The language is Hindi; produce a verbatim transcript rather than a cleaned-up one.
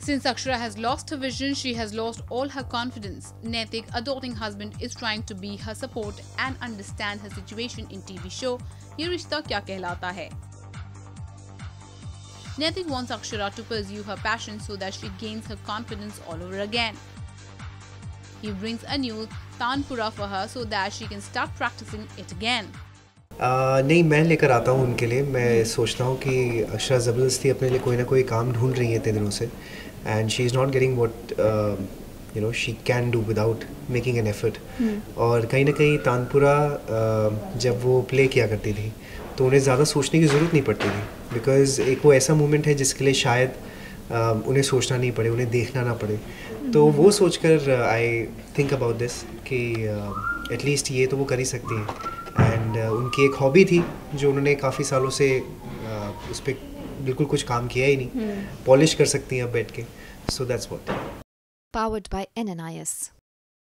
Since Akshara has lost her vision, she has lost all her confidence. Naitik, a doting husband, is trying to be her support and understand her situation in T V show Ye Rishta Kya Kehlata Hai. Naitik wants Akshara to pursue her passion so that she gains her confidence all over again. He brings a new Tanpura for her so that she can start practicing it again. Uh, नहीं, मैं लेकर आता हूँ उनके लिए. मैं सोचता हूँ कि अक्षरा ज़बरदस्ती अपने लिए कोई ना कोई काम ढूंढ रही है इतने दिनों से, and she is not getting what you know she can do without making an effort. और कहीं ना कहीं तानपुरा uh, जब वो प्ले किया करती थी तो उन्हें ज़्यादा सोचने की ज़रूरत नहीं पड़ती थी, बिकॉज एक वो ऐसा मोमेंट है जिसके लिए शायद uh, उन्हें सोचना नहीं पड़े, उन्हें देखना ना पड़े. तो वो सोचकर आई थिंक अबाउट दिस कि एटलीस्ट uh, ये तो वो कर ही सकती हैं. एंड uh, उनकी एक हॉबी थी जो उन्होंने काफ़ी सालों से uh, उस पर बिल्कुल कुछ काम किया ही नहीं, पॉलिश कर सकती हैं अब बैठ के. So that's what. Powered by N N I S.